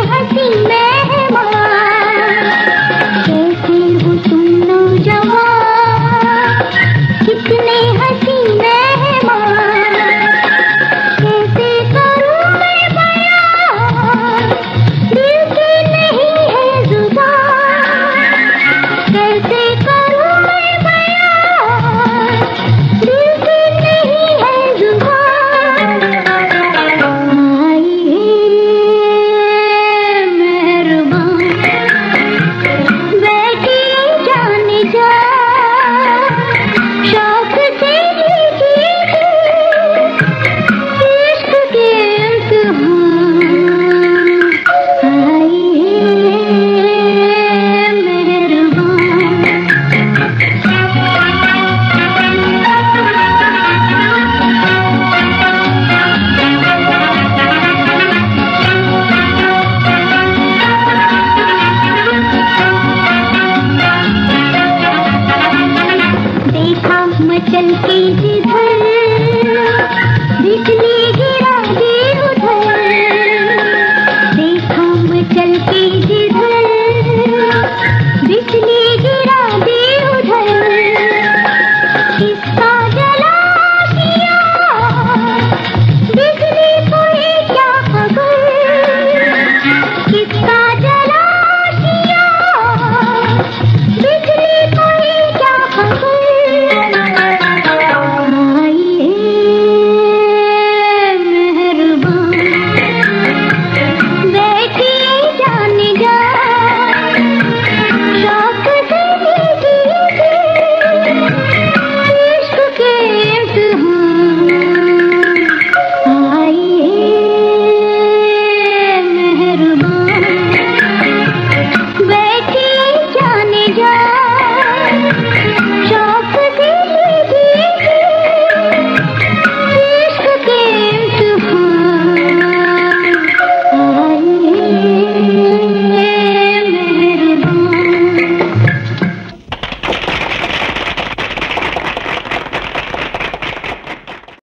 हंसी मेहमान, कैसे हो तुम नौजवान, कितने हंसी मेहमान, कैसे करूं मैं बयान, दिल की नहीं है जुबान, कैसे करूं मैं बयान, दिल की नहीं है जुबान। आई है मेहरबान, बैठी जान जा, शौक से लीजिए इश्क के इम्तिहान। आई है मेहरबान। देखा मचल के जिधर, बिजली गिरा दी उधर, देखा मचल के जिधर, बिजली गिरा दी उधर, किसका जला दिया बिजली को ही क्या खबर, किसका